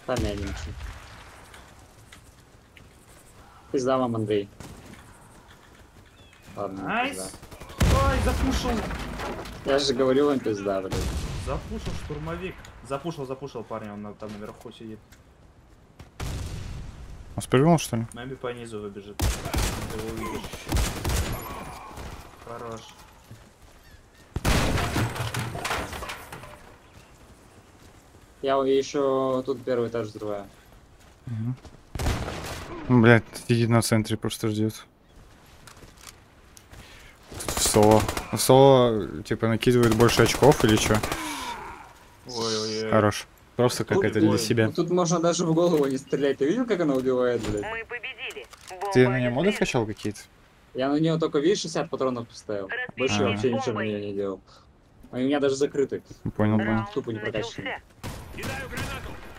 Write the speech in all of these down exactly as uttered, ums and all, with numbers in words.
Помянемся. Пизда вам, Андрей. Ладно, Найс. пизда. Ой, запушил. Я же говорил вам пизда, блядь. Запушил штурмовик. Запушил, запушил парня, он на- там наверху сидит. Он спрыгнул, что ли? Мэби по низу выбежит. Ты его увидишь. Хорош. Я еще тут первый этаж взрываю. Блять, сидит на центре, просто ждет. Тут в соло. В соло, типа, накидывает больше очков или что? Ой-ой-ой. Хорош. Просто какая-то Тут- для себя. ну, тут можно даже в голову не стрелять. Ты видел, как она убивает, блядь? Мы победили. Ты на нее моды качал какие-то? Я на нее только, видишь, шестьдесят патронов поставил. Больше я А. вообще ничего на нее не делал. Они у меня даже закрыты. Понял, понял. Раунд Тупо не прокачанный. начался.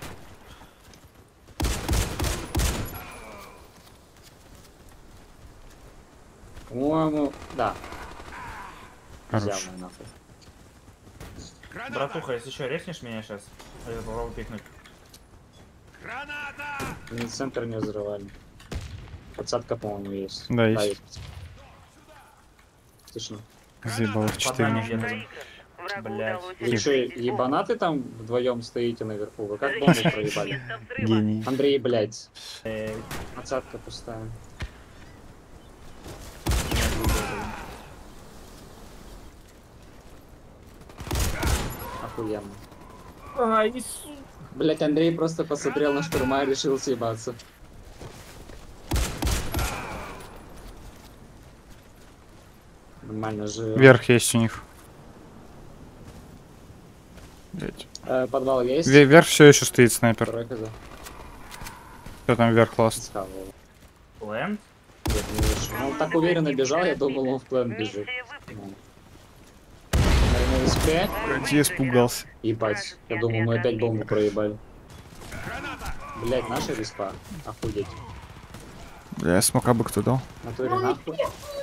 По-моему, да. Хорош. Взял, нахуй. Братуха, если что, резнешь меня сейчас? Я попробую пикнуть. Ни центр не взрывали. Подсадка, по-моему, есть. Да, есть. Тишина. Заебал в Под четыре нами нужно. где-то. Врагу Блядь. удалось Вы что, захватить ебанаты там вдвоем стоите наверху? Вы как бомбу проебали? место взрыва. Гений. Андрей, блядь. Эй, Подсадка пустая. Охуенно. Ай, несу. Блять, Андрей просто посмотрел на штурма и решил съебаться. Нормально же. Вверх есть у них. Блядь. Э, подвал есть? Ве- Вверх все еще стоит снайпер. Второй хз. Кто там вверх ласт? Схавал. Лэнд? Нет, не вижу. Ну, он так уверенно бежал, я думал, он в план бежит. Миссия выполнена. Ну. Наверное, успеет? Я испугался. Ебать. Я думал, мы опять бомбу проебали. Блять, наша респа. Охуеть. Бля, смока бы кто дал. Натуре нахуй.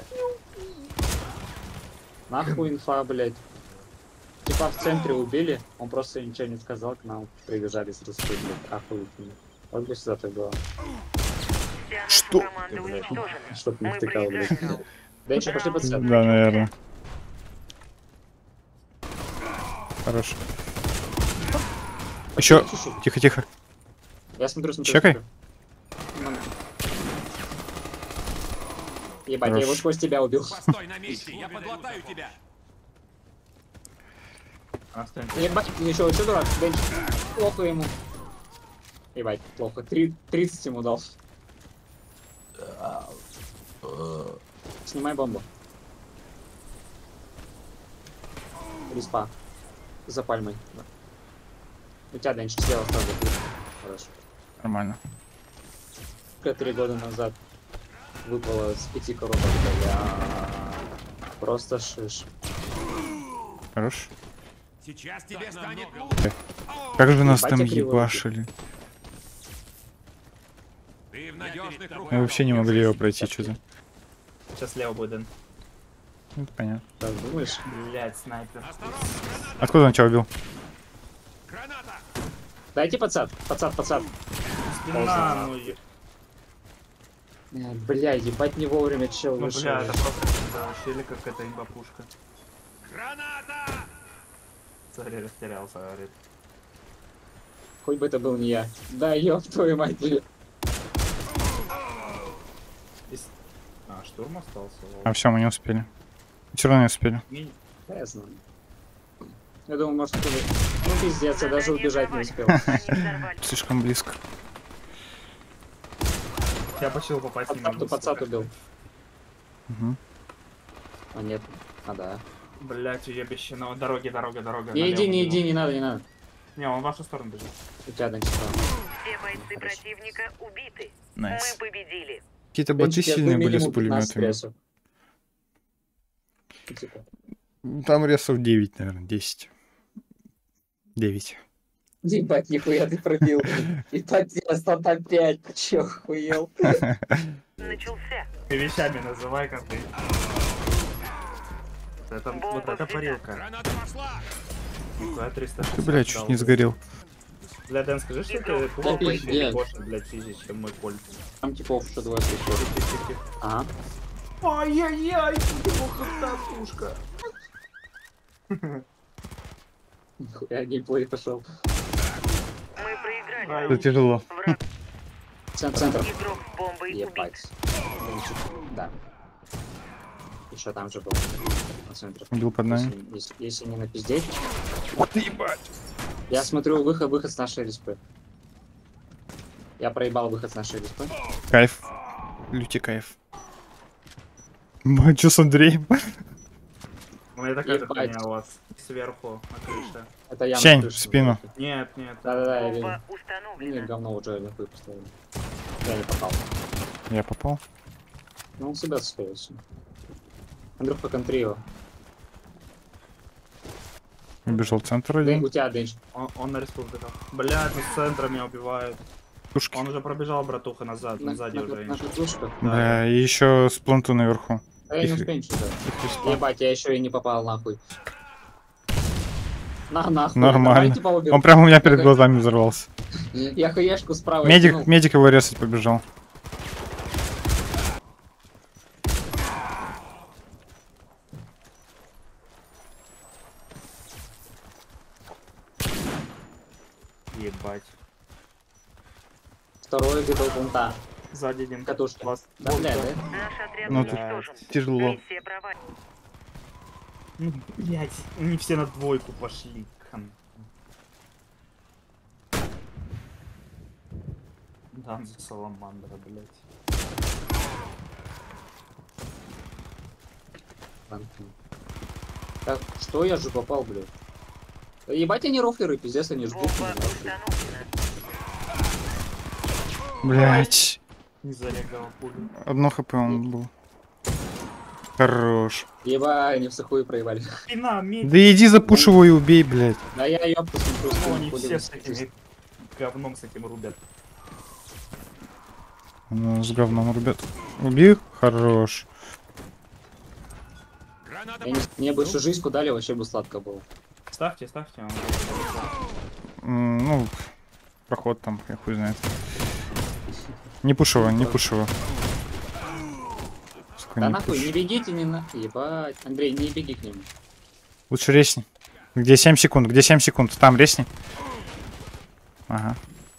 Нахуй инфа, блять. Типа в центре убили, он просто ничего не сказал, к нам прибежали с респы, блядь. Охуительно. Вот бы сюда так было. Вся наша Что? команда уничтожена. Чтоб не Мы втыкал, блядь. проиграем. Да еще пошли под Да, центр. наверное. Хорош. Еще. Тихо, тихо. Я смотрю, смотрю. Чекай. смотрю. Ну. Ебать, я Хорош. его сквозь тебя убил. Постой на месте, я подлатаю тебя. А, стой. Ебать, еще еще дурак, бенч. Плохо ему. Ебать, плохо. Три, тридцать ему дал. Снимай бомбу. Респа. За пальмой. Да. У тебя денчик слева сразу. Хорошо. Нормально. Три года назад выпало с пяти коробок, бля. Просто шиш. Хорош. Сейчас тебе станет лучше. Как же нас Ебать, там я криво ебашили. Ты в надежных руках. Мы вообще не могли его пройти что-то. Сейчас слева будет Дэн. Ну, это понятно. Так думаешь? Блять, снайпер. Откуда он тебя убил? Граната! Дайте подсад, подсад, подсад. Спина, ну, е- Э, Бля, ебать не вовремя чел ну вышел. бля, это просто да, вообще или как эта имбапушка. Граната! Смотри, растерялся, говорит. Хоть бы это был не я. Да, ёб твою мать. И с- А, штурм остался. А, все, мы не успели. Все равно не успели. Ми- Да, я знаю. Я думаю, может, кто-то... Ну, пиздец, я даже убежать не успел. Слишком близко. Я почти попасть не могу. Подсад, подсад сука. убил. Угу. А нет. А, да. Блять, уебище, на дороге, дорога, дорога. Не налево, иди, не налево. иди, не надо, не надо. Не, он в вашу сторону бежит. У тебя денчик. Все бойцы противника убиты. Найс. Мы победили. Какие-то боты Денчик, я сильные бы были с минимум пятнадцать пулеметами. ресов. Типа. Там ресов девять, наверное, десять. девять. Ебать, нихуя ты пробил. Ебать, я стал там пять. Ты чё, охуел? Начался. Ты вещами называй, как ты. Это, вот это парилка. Граната пошла! Нихуя триста Ты, шестьдесят бля, чуть дал. не сгорел. Бля, Дэн, скажи, что ты Да плохо пиздец. больше, блядь, физик, чем мой польт. Там типов еще двое существует. Ага. Ай-яй-яй, тут его хата пушка. Нихуя геймплей пошел. Мы проиграли. Ай. Это тяжело. Враг. Центр, центр. Игрок с бомбой убит. Ебать. Да. Еще там же был. На центре. Убил под нами. Если, если, если не напиздеть. Вот ебать. Я смотрю выход, выход с нашей респы. Я проебал выход с нашей респы. Кайф. Лютий кайф. Мать, что с Андреем? У меня такая же Ебать. хуйня у вас. Сверху, на крыше. Это я Щень, на крыше в спину. был. Нет, нет. Да-да-да, я вижу. Бомба Мне установлена. говно уже нахуй поставили. Я не попал. Я попал. Ну он себя стоился. Андрюха, контри его. Убежал в центр Дэн- один. У тебя дэнч. Он, он на республиках. Блядь, ну с центра меня убивают. Пушки. Он уже пробежал, братуха, назад. На, На, сзади на, уже. на катушках. Да, и еще с планту наверху. А я не Их- успею ничего. Их респа. Ебать, я еще и не попал нахуй. На, нахуй. Нормально. Давайте поуберем. Он прямо у меня перед глазами взорвался. Я хаешку справа Медик, кинул. медик его резать побежал. Ебать. Второй где-то у пункта. Сзади один. Катушки. Вас. Да, Вот, бля, да. да? Наш отряд Ну, тут уничтожен. тяжело. Миссия провалена. Ну, блядь, они все на двойку пошли. Кон- Данзу Саламандра, блядь. Так, что я же попал, блядь? Да ебать, они рофлеры, пиздец, они жгут Бомба меня, нахуй. установлена. Блять. Не зарягал пулю. Одно хп он был. Хорош. Ебать, они в сухую проебали. Спина, медь. Да иди запушь его и убей, блять. Да я ёбку смотрю, Ну, что они хули все вы с смотрите. этими говном с этим рубят. Ну, с говном, ребят. Убил? Хорош. Граната. Я не- Мне бы всю жизнь дали, вообще бы сладко было. Ставьте, ставьте. Он... М, Ну, проход там, я хуй знает. Не пуш его, не пуш его. Сука, Да не нахуй, пуш. не бегите, не на... Ебать. Андрей, не беги к нему. Лучше резни. Где семь секунд? Где семь секунд? Там резни. Ага.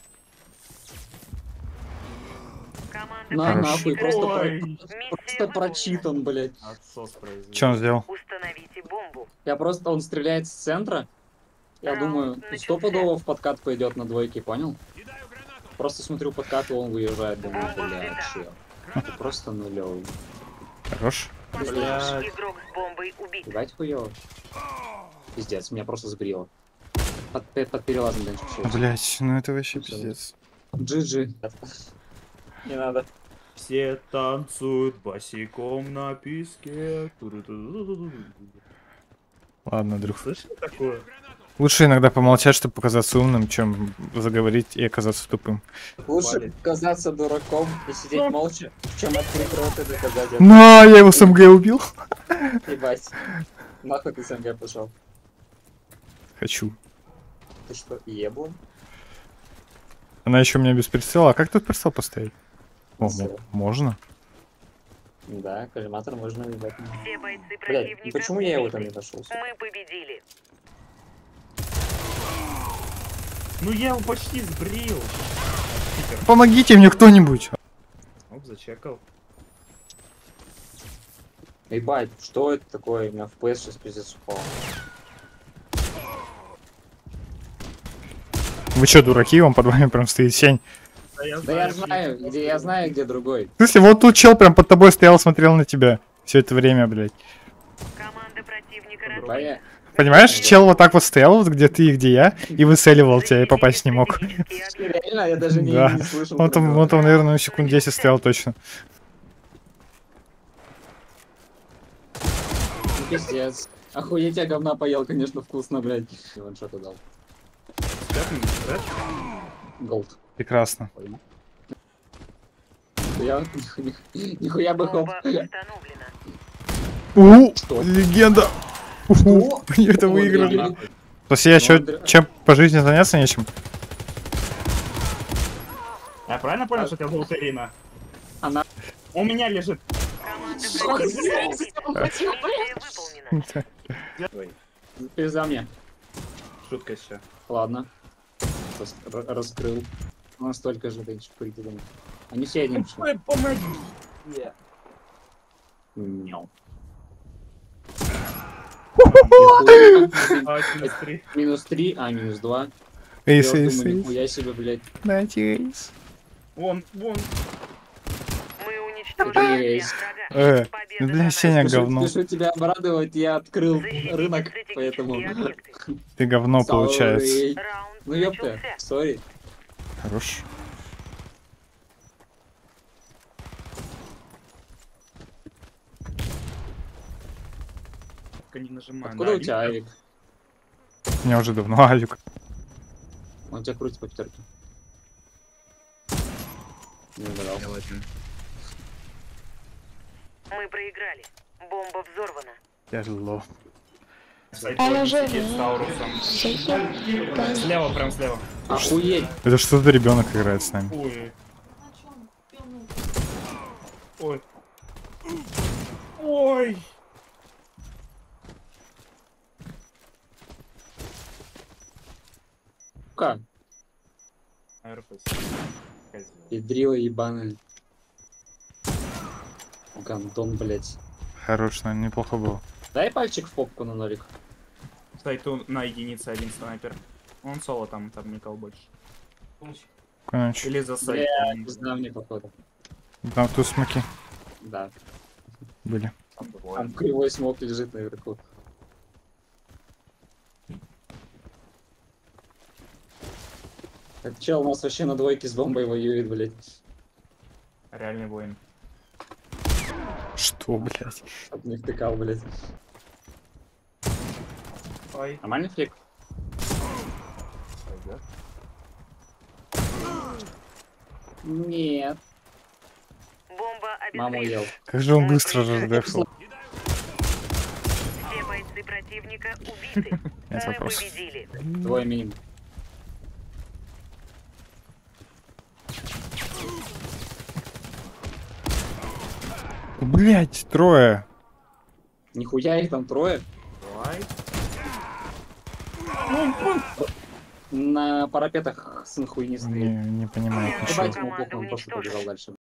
Команда На, противника нахуй, просто, про- Ой. Миссия просто выполнена. прочитан, блядь. Отсос произвел. Что он сделал? Установите бомбу. Я просто, он стреляет с центра. Я Раунд думаю, начался. стопудово в подкат пойдет на двойке, понял? Кидаю гранату. Просто смотрю подкат, и он выезжает, думаю, Бомба блядь, взята. чел. Это просто нулевый. Хорош. Блядь. Игрок с бомбой убит. Ебать хуёво. Пиздец, меня просто сбрило. Под, пе- под перелазом дальше Блять, ну это вообще Всё. пиздец. джи джи. Не надо. Все танцуют босиком на песке. Ту-ру-ту-ру-ру-ру-ру. Ладно, Дрюх. Слышали такое? Лучше иногда помолчать, чтобы показаться умным, чем заговорить и оказаться тупым. Лучше казаться дураком и сидеть молча, чем открыть рот и доказать это. На, я его с МГ убил. Ебать. Нахуй ты с МГ пошел? Хочу. Ты что, ебло? Она еще у меня без прицела. А как тут прицел поставить? О, Всё. мо- можно. Да, коллиматор можно ебать. Все бойцы Блять, противника почему я его там не убиты. нашел? Мы победили. Ну я его почти сбрил. Помогите мне кто-нибудь. Оп, зачекал. Ебать, что это такое? У меня эф пи эс сейчас пиздец упал. Вы что, дураки? Он под вами прям стоит сень. Да я Да я что знаю, это где я знаю, где другой. В смысле, вот тут чел прям под тобой стоял, смотрел на тебя. Все это время, блядь. Команда противника Да разбита. я- Понимаешь, чел вот так вот стоял, вот где ты и где я, и выцеливал тебя, и попасть не мог. Стратегический объект. Реально, я даже не, Да. не слышал. Он там, про он там, наверное, на секунд десять стоял точно. Ну, пиздец. Охуеть, я говна поел, конечно, вкусно, блядь. И он что-то дал. Голд. Прекрасно. Я нихуя бы хоп. Бомба установлена. У, Что? легенда. Уху, это О, выиграли. блядь. То есть я Ну, чё, Андре- чем по жизни заняться нечем? Я правильно понял, что это Волтерина? Она... У меня лежит. Команда Сука, противника блядь, убита. Миссия выполнена. Ой, Ты за мне. шутка еще. Ладно. Рас- ра- раскрыл. У нас столько же дальше прийти домой. Они все одни пришли. Ой, помоги. Мяу. А, через три. Минус три, а минус два. Эйс, Я эйс, думаю, эйс. нихуя себе, блядь. Дайте эйс. Вон, вон. Мы уничтожили Есть. всех врага. Э, Победа бля, за Сеня нами. говно. Пишу тебя обрадовать, я открыл Защитите рынок, стратегические поэтому... объекты. Ты говно Sorry. получается. Раунд Ну ёпта, начался. сори. Хорош. Только не нажимаю. Откуда на у тебя один. авик? У меня уже давно авик. Он тебя крутит по пятерке. Не угадал. Я один. Мы проиграли. Бомба взорвана. Тяжело. Кстати, А он уже сидит с Таурусом. Сухи. Слева, прям слева. Охуеть. Это что за ребенок играет с нами? Ой. Ой. Ой. Сука, Аэрфейс. Козёл. педрила ебаная. Гандон, блять. Хорош, наверное, неплохо было. Дай пальчик в попку на нолик. Кстати, тут на единице один снайпер. Он соло там, там никого больше. Конец. Или за сайт. Бля, по-моему. пизда мне походу. Там тут смоки Да. были. Там двое. Там кривой смог лежит наверху. Этот чел у нас вообще на двойке с бомбой воюет, блять. Реальный воин. Что, блядь? От них тыкал, блять. Ой. Нормальный флик? Пойдёт. Нет. Бомба Маму обезврежена. ел. Как же он быстро раздефал. Все бойцы противника убиты. Нет Мы вопросов. победили. Двое минимум. Блять, трое. Нихуя их там трое. Давай. На парапетах сын хуйнистый. Не, не понимаю, Ебать, ничего. ему похуй, он просто побежал дальше.